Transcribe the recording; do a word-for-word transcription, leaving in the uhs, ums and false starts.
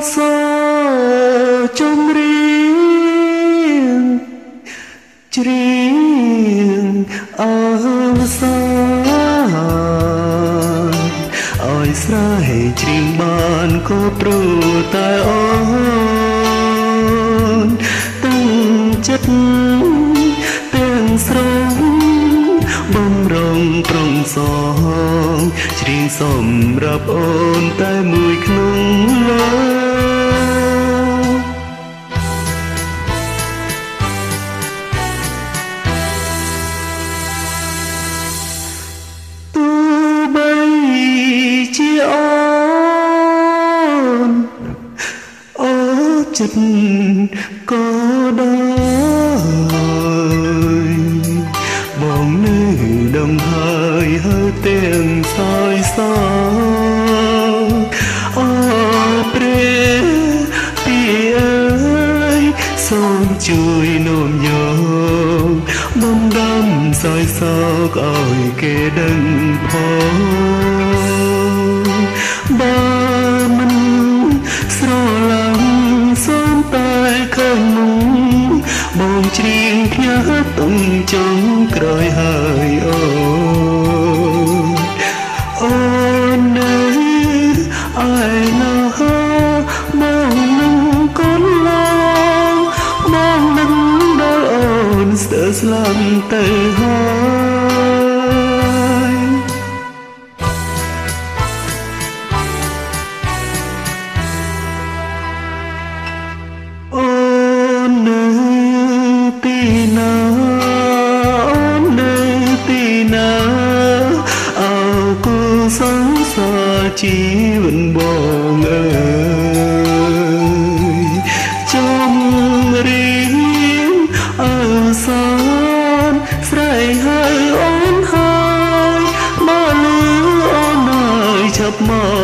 សជំរៀងច្រៀងអើសាឲ្យស្រែច្រៀងបានក៏ព្រោះតែអូនតាំងចិត្តទាំងស្រងបំរុងប្រងសងច្រៀងសម្រាប់អូនតែមួយក្នុងលោកទោះបីជាអូនអូចិត្តក៏ដោយបងនៅដំហើយហើយទាំងសោយសោអូព្រះពីអើយសូមជួយនោមយកបំដំសោយសោកឲ្យគេដឹងផងបើមិនស្រឡាញ់សូមតែឃើញមុខបងច្រៀងផ្ញើទុំចុងក្រោយហើយអូអូននៅឯណាបងនឹងកូនឡាបងនឹងដល់អូនស្ទើរស្លាប់ទៅហើយអូននៅទីណាអូននៅទីណាអើគូសង្សារជីវិតបងអើយចំរៀងអើសានស្រែកហៅអូនហើយមកលឺអូនហើយឆាប់មក